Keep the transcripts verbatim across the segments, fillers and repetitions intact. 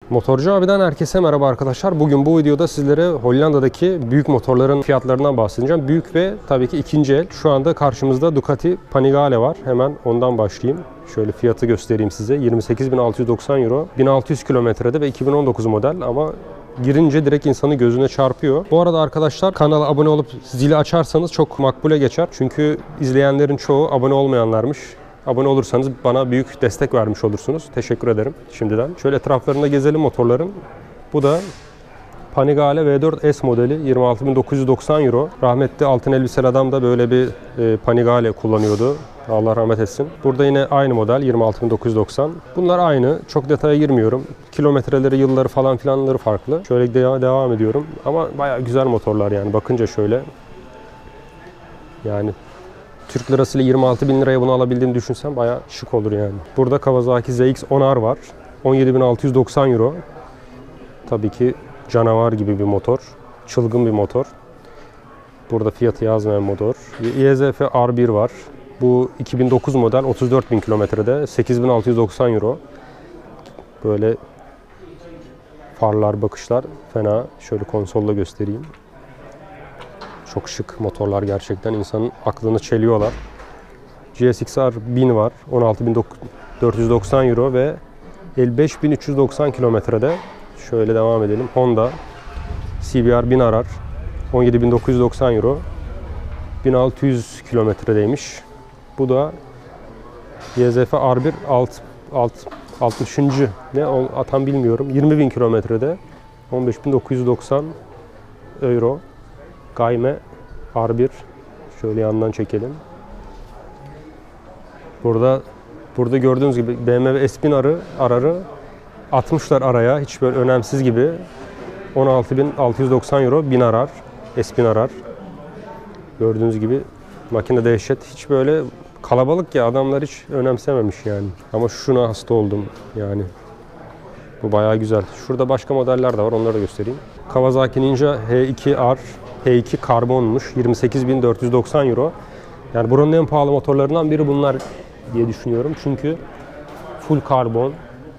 Motorcu abiden herkese merhaba arkadaşlar. Bugün bu videoda sizlere Hollanda'daki büyük motorların fiyatlarından bahsedeceğim. Büyük ve tabii ki ikinci el. Şu anda karşımızda Ducati Panigale var. Hemen ondan başlayayım. Şöyle fiyatı göstereyim size. yirmi sekiz bin altı yüz doksan euro. bin altı yüz kilometrede ve iki bin on dokuz model ama girince direkt insanı gözüne çarpıyor. Bu arada arkadaşlar kanala abone olup zili açarsanız çok makbule geçer. Çünkü izleyenlerin çoğu abone olmayanlarmış. Abone olursanız bana büyük destek vermiş olursunuz. Teşekkür ederim şimdiden. Şöyle etraflarında gezelim motorların. Bu da Panigale V dört S modeli yirmi altı bin dokuz yüz doksan euro. Rahmetli altın elbiseli adam da böyle bir e, Panigale kullanıyordu. Allah rahmet etsin. Burada yine aynı model yirmi altı bin dokuz yüz doksan. Bunlar aynı. Çok detaya girmiyorum. Kilometreleri, yılları falan filanları farklı. Şöyle de devam ediyorum. Ama bayağı güzel motorlar yani. Bakınca şöyle. Yani Türk lirasıyla yirmi altı bin liraya bunu alabildiğini düşünsem bayağı şık olur yani. Burada Kawasaki Z X on R var. on yedi bin altı yüz doksan euro. Tabii ki canavar gibi bir motor. Çılgın bir motor. Burada fiyatı yazmayan motor. Y Z F R bir var. Bu iki bin dokuz model otuz dört bin kilometrede sekiz bin altı yüz doksan euro. Böyle farlar, bakışlar fena. Şöyle konsolla göstereyim. Çok şık motorlar gerçekten. İnsanın aklını çeliyorlar. G S X R bin var. on altı bin dört yüz doksan euro ve elli beş bin üç yüz doksan kilometrede. Şöyle devam edelim. Honda C B R bin R R. on yedi bin dokuz yüz doksan euro. bin altı yüz kilometredeymiş. Bu da Y Z F R bir altmışıncı ne tam bilmiyorum. yirmi bin kilometrede. on beş bin dokuz yüz doksan euro. Gayme R bir. Şöyle yandan çekelim. Burada burada gördüğünüz gibi B M W S bin R R'ı atmışlar araya. Hiç böyle önemsiz gibi. on altı bin altı yüz doksan euro bin R R. S bin R R. Gördüğünüz gibi makine dehşet. Hiç böyle kalabalık ya, adamlar hiç önemsememiş yani. Ama şuna hasta oldum yani. Bu bayağı güzel. Şurada başka modeller de var. Onları da göstereyim. Kawasaki Ninja H iki R H iki karbonmuş. yirmi sekiz bin dört yüz doksan euro. Yani buranın en pahalı motorlarından biri bunlar diye düşünüyorum. Çünkü full karbon.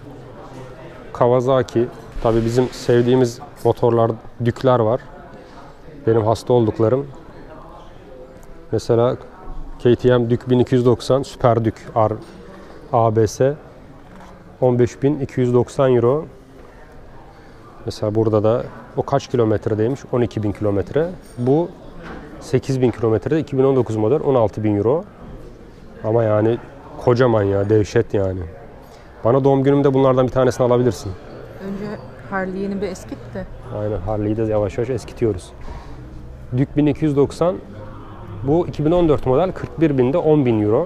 Kawasaki. Tabii bizim sevdiğimiz motorlar, Dükler var. Benim hasta olduklarım. Mesela K T M Dük bin iki yüz doksan Super Dük R A B S on beş bin iki yüz doksan euro. Mesela burada da o kaç kilometredeymiş? on iki bin kilometre. Bu sekiz bin kilometrede iki bin on dokuz model on altı bin euro. Ama yani kocaman ya, dehşet yani. Bana doğum günümde bunlardan bir tanesini alabilirsin. Önce Harley'ini bir eskit de. Aynen, Harley'i de yavaş yavaş eskitiyoruz. Dük bin iki yüz doksan. Bu iki bin on dört model kırk bir binde on bin euro.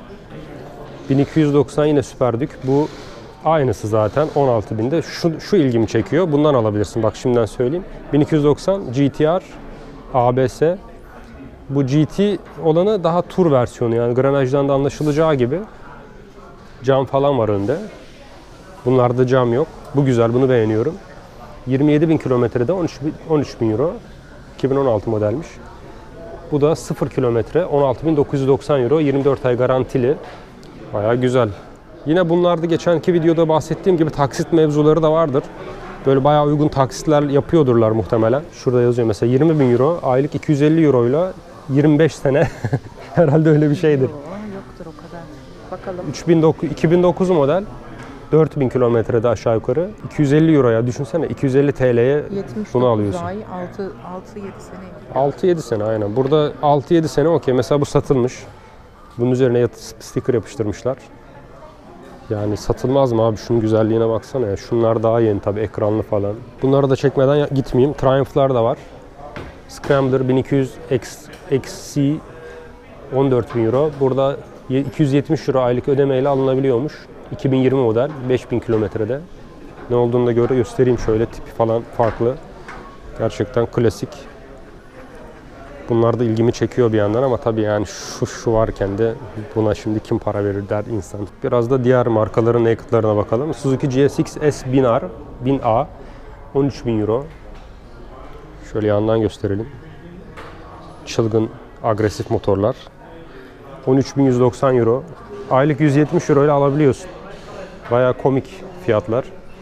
bin iki yüz doksan yine Super Dük. Bu aynısı zaten on altı binde. Şu, şu ilgimi çekiyor. Bundan alabilirsin. Bak şimdiden söyleyeyim. bin iki yüz doksan G T R A B S. Bu G T olanı daha tur versiyonu. Yani granajdan da anlaşılacağı gibi. Cam falan var önde. Bunlarda cam yok. Bu güzel. Bunu beğeniyorum. yirmi yedi bin kilometrede on üç bin euro. iki bin on altı modelmiş. Bu da sıfır kilometre on altı bin dokuz yüz doksan euro. yirmi dört ay garantili. Bayağı güzel. Yine bunlarda geçenki videoda bahsettiğim gibi taksit mevzuları da vardır. Böyle bayağı uygun taksitler yapıyordurlar muhtemelen. Şurada yazıyor mesela yirmi bin euro, aylık iki yüz elli euro ile yirmi beş sene. Herhalde öyle bir şeydir. Yok, yoktur o kadar. Bakalım. iki bin dokuz model, dört bin kilometrede aşağı yukarı. iki yüz elli euroya düşünsene, iki yüz elli T L'ye bunu alıyorsun. Ay, altı yedi sene. altı yedi sene aynen. Burada altı yedi sene okey. Mesela bu satılmış. Bunun üzerine sticker yapıştırmışlar. Yani satılmaz mı abi? Şunun güzelliğine baksana ya. Şunlar daha yeni tabii, ekranlı falan. Bunları da çekmeden gitmeyeyim. Triumph'lar da var. Scrambler bin iki yüz X C on dört bin euro. Burada iki yüz yetmiş euro aylık ödemeyle alınabiliyormuş. iki bin yirmi model, beş bin kilometrede. Ne olduğunu da göre göstereyim şöyle, tipi falan farklı. Gerçekten klasik. Bunlar da ilgimi çekiyor bir yandan ama tabii yani şu şu varken de buna şimdi kim para verir der insan. Biraz da diğer markaların naked'larına bakalım. Suzuki G S X S bin R, bin A, on üç bin euro. Şöyle yandan gösterelim. Çılgın, agresif motorlar. on üç bin yüz doksan euro. Aylık yüz yetmiş euro ile alabiliyorsun. Bayağı komik fiyatlar.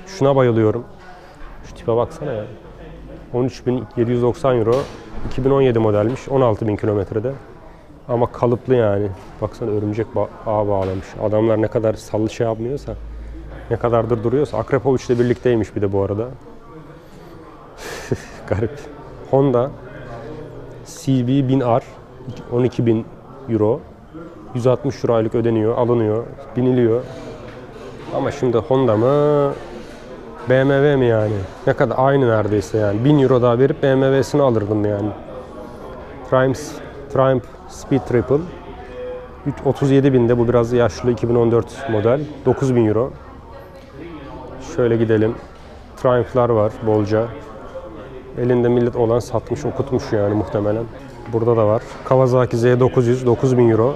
Şuna bayılıyorum. Şu tipe baksana ya. on üç bin yedi yüz doksan euro. iki bin on yedi modelmiş. on altı bin kilometrede. Ama kalıplı yani. Baksana örümcek ba- ağı bağlamış. Adamlar ne kadar sallı şey yapmıyorsa, ne kadardır duruyorsa. Akrapovic ile birlikteymiş bir de bu arada. Garip. Honda C B bin R on iki bin euro. yüz altmış euro aylık ödeniyor, alınıyor, biniliyor. Ama şimdi Honda mı, B M W mi yani? Ne kadar aynı neredeyse yani. bin euro daha verip B M W'sini alırdım yani. Triumph, Triumph Speed Triple. otuz yedi binde, bu biraz yaşlı, iki bin on dört model. dokuz bin euro. Şöyle gidelim. Triumph'lar var bolca. Elinde millet olan satmış, okutmuş yani muhtemelen. Burada da var. Kawasaki Z dokuz yüz, dokuz bin euro.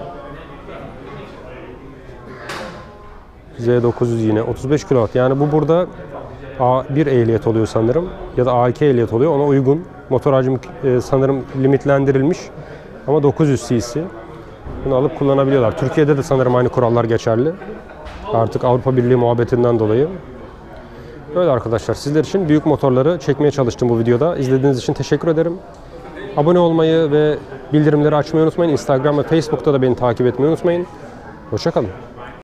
Z dokuz yüz yine otuz beş kilowatt. Yani bu burada A bir ehliyet oluyor sanırım. Ya da A iki ehliyet oluyor. Ona uygun. Motor hacmi e, sanırım limitlendirilmiş. Ama dokuz yüz cc. Bunu alıp kullanabiliyorlar. Türkiye'de de sanırım aynı kurallar geçerli. Artık Avrupa Birliği muhabbetinden dolayı. Böyle arkadaşlar, sizler için büyük motorları çekmeye çalıştım bu videoda. İzlediğiniz için teşekkür ederim. Abone olmayı ve bildirimleri açmayı unutmayın. Instagram ve Facebook'ta da beni takip etmeyi unutmayın. Hoşça kalın.